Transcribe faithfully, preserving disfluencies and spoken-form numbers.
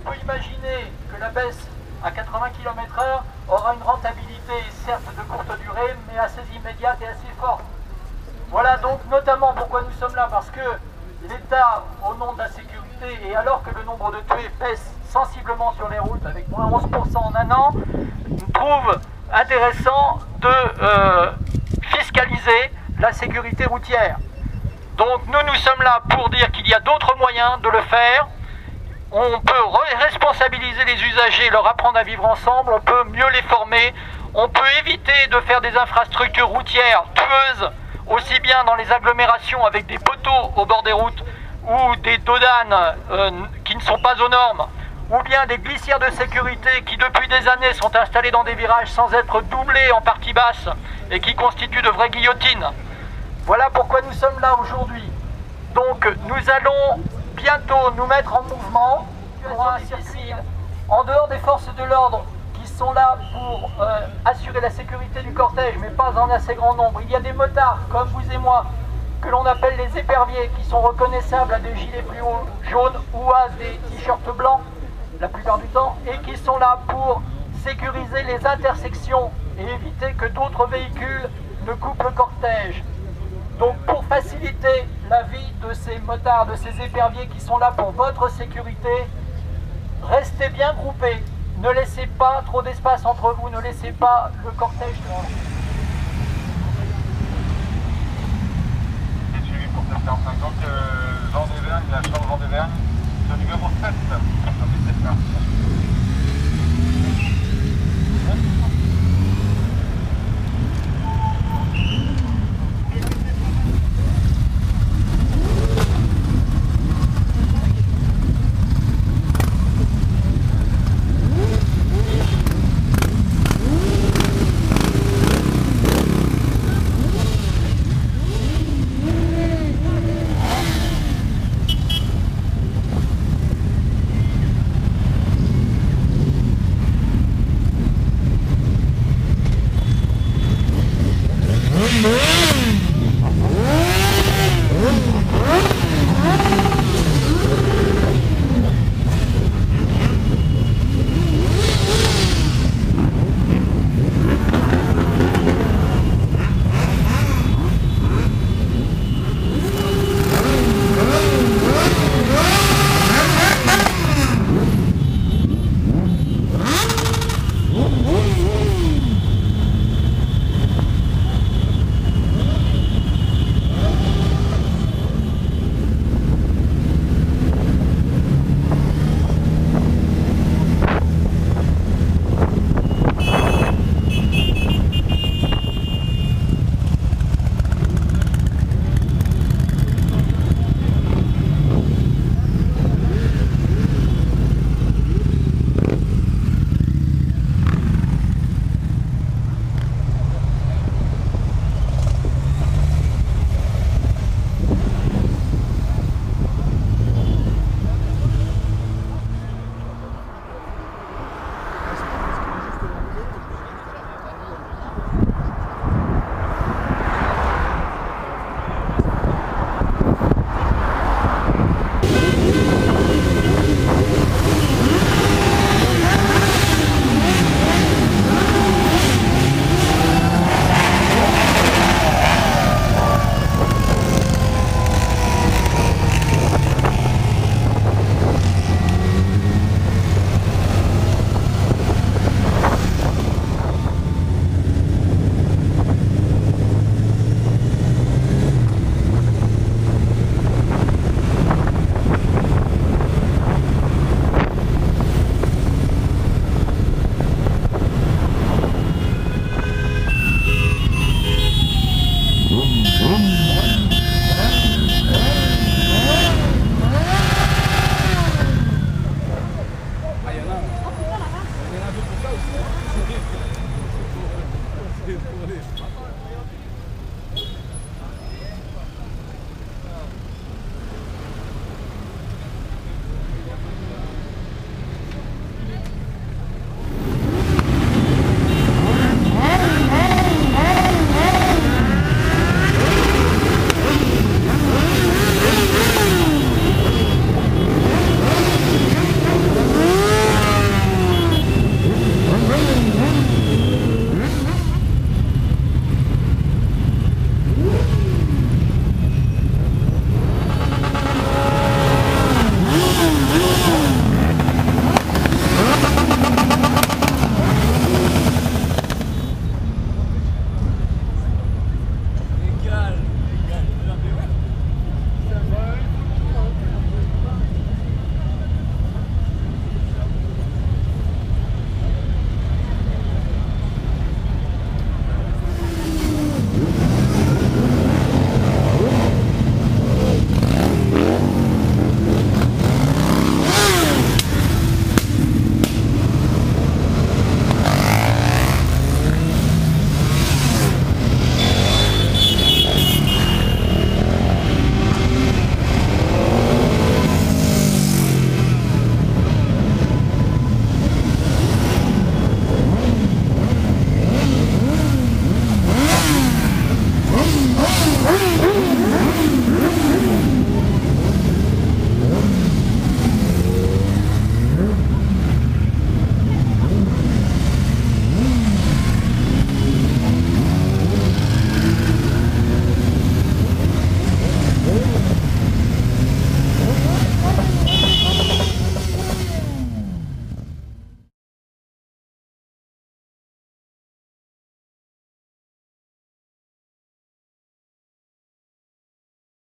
peut imaginer que la baisse à quatre-vingts kilomètres heure aura une rentabilité certes de courte durée, mais assez immédiate et assez forte. Voilà donc notamment pourquoi nous sommes là, parce que l'État, au nom de la sécurité, et alors que le nombre de tués baisse sensiblement sur les routes, avec moins onze pour cent en un an, trouve intéressant de euh, fiscaliser la sécurité routière. Donc nous, nous sommes là pour dire qu'il y a d'autres moyens de le faire. On peut responsabiliser les usagers, leur apprendre à vivre ensemble, on peut mieux les former, on peut éviter de faire des infrastructures routières tueuses, aussi bien dans les agglomérations avec des poteaux au bord des routes ou des dodanes euh, qui ne sont pas aux normes, ou bien des glissières de sécurité qui depuis des années sont installées dans des virages sans être doublées en partie basse et qui constituent de vraies guillotines. Voilà pourquoi nous sommes là aujourd'hui. Donc nous allons bientôt nous mettre en mouvement pour un circuit en dehors des forces de l'ordre qui sont là pour euh, assurer la sécurité du cortège, mais pas en assez grand nombre. Il y a des motards comme vous et moi que l'on appelle les éperviers, qui sont reconnaissables à des gilets fluo jaunes ou à des t-shirts blancs la plupart du temps, et qui sont là pour sécuriser les intersections et éviter que d'autres véhicules ne coupent le cortège. Donc pour faciliter la vie de ces motards, de ces éperviers qui sont là pour votre sécurité, restez bien groupés, ne laissez pas trop d'espace entre vous, ne laissez pas le cortège devant vous. C'est suivi pour sept cent quarante-cinq, donc euh, Jean d'Auvergne, la chambre Jean d'Auvergne, c'est le numéro sept, ça fait sept là.